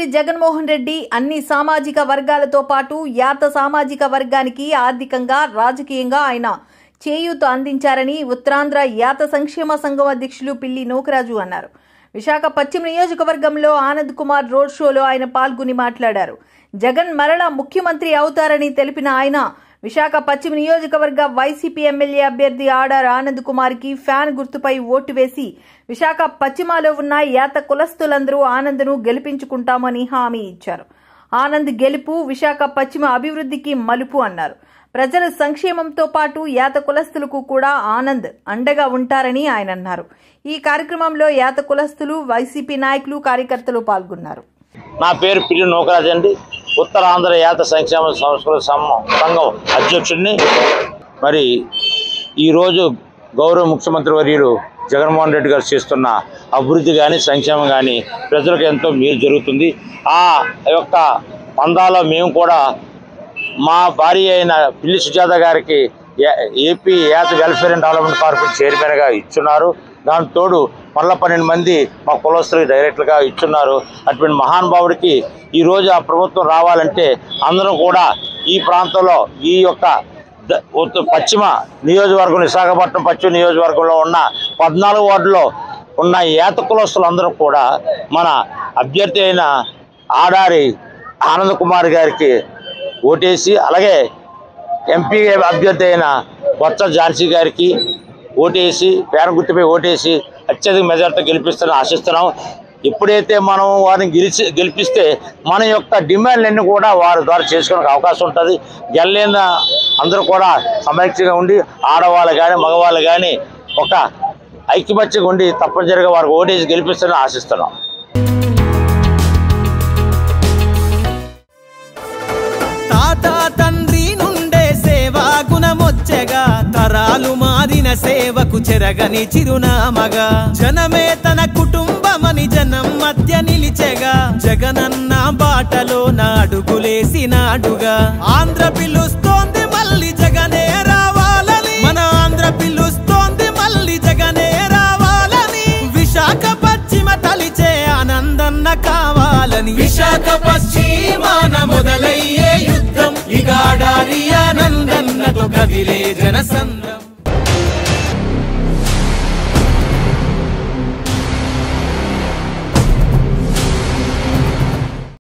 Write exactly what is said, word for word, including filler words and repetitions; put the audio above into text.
ముఖ్యమంత్రి జగన్మోహన్ రెడ్డి అన్ని సామాజిక వర్గాలతో పాటు యాత సామాజిక వర్గానికి ఆర్థికంగా రాజకీయంగా ఆయన చేయూత అందించారని ఉత్తరాంధ్ర యాత సంక్షేమ సంఘం అధ్యక్షులు పిల్లి నూకరాజు అన్నారు. విశాఖ పశ్చిమ నియోజకవర్గంలో ఆనంద్ కుమార్ రోడ్ షోలో ఆయన పాల్గొని మాట్లాడారు. జగన్ మరలా ముఖ్యమంత్రి అవుతారని తెలిపిన ఆయన విశాఖ పశ్చిమ నియోజకవర్గ వైసీపీ ఎమ్మెల్యే అభ్యర్థి ఆడార్ ఆనంద్ కుమార్ కి ఫ్యాన్ గుర్తుపై ఓటు వేసి విశాఖ పశ్చిమలో ఉన్న యాత కులస్తులందరూ ఆనంద్ను గెలిపించుకుంటామని హామీ ఇచ్చారు. ఆనంద్ గెలుపు విశాఖ పశ్చిమ అభివృద్ధికి మలుపు అన్నారు. ప్రజల సంక్షేమంతో పాటు యాత కులస్తులకు కూడా ఆనంద్ అండగా ఉంటారని ఆయన అన్నారు. ఈ కార్యక్రమంలో యాత కులస్తులు, వైసీపీ నాయకులు, కార్యకర్తలు పాల్గొన్నారు. నా పేరు పిల్లి నూకరాజు అండి. ఉత్తరాంధ్ర యాత సంక్షేమ సంస్కృత సంఘం అధ్యక్షుడిని. మరి ఈరోజు గౌరవ ముఖ్యమంత్రి వర్యులు జగన్మోహన్ రెడ్డి గారు చేస్తున్న అభివృద్ధి కానీ సంక్షేమం కానీ ప్రజలకు ఎంతో మేలు జరుగుతుంది. ఆ యొక్క పందాలో మేము కూడా మా భార్య అయిన పిల్లి సుజాత గారికి AP Yata welfare and development corporation చైర్మన్గా ఇచ్చున్నారు. దాని తోడు మళ్ళీ పన్నెండు మంది మా కులస్తులకు డైరెక్టర్గా ఇచ్చున్నారు. అటువంటి మహానుభావుడికి ఈరోజు ఆ ప్రభుత్వం రావాలంటే అందరూ కూడా ఈ ప్రాంతంలో ఈ యొక్క పశ్చిమ నియోజకవర్గం విశాఖపట్నం పశ్చిమ నియోజకవర్గంలో ఉన్న పద్నాలుగు వార్డులో ఉన్న యాత కులస్తులందరూ కూడా మన అభ్యర్థి అయిన ఆడారి ఆనంద్ కుమార్ గారికి ఓటేసి, అలాగే ఎంపీ అభ్యర్థి అయిన బొత్స ఝాన్సీ గారికి ఓటేసి పేరు గుర్తుపై ఓటేసి అత్యధిక మెజార్టీ గెలిపిస్తారని ఆశిస్తున్నాం. ఎప్పుడైతే మనం వారిని గెలిచి గెలిపిస్తే మన యొక్క డిమాండ్లన్నీ కూడా వారి ద్వారా చేసుకునే అవకాశం ఉంటుంది. గెలలేన అందరూ కూడా సమైక్యంగా ఉండి ఆడవాళ్ళు కానీ మగవాళ్ళు కానీ ఒక ఐక్యమత్యంగా ఉండి తప్పనిసరిగా వారికి ఓటేసి గెలిపిస్తారని ఆశిస్తున్నాం. తండ్రి నుండే సేవా గుణమొచ్చగా తరాలు మారిన సేవకు చెరగని చిరునామగా జనమే తన కుటుంబమని జనం మధ్య నిలిచెగా జగనన్న బాటలో నాడుగులేసినాడుగా ఆంధ్ర పిలుస్తోంది మళ్ళీ జగనే రావాలని, మన ఆంధ్ర పిలుస్తోంది మళ్ళీ జగనే రావాలని, విశాఖ పశ్చిమ తలిచే ఆనందన్న కావాలని, విశాఖ పశ్చిమాన మొదలయ్యే యుద్ధం ఇక ఆడారి ఆనందన్నతో కదిలే జనసంద్రం.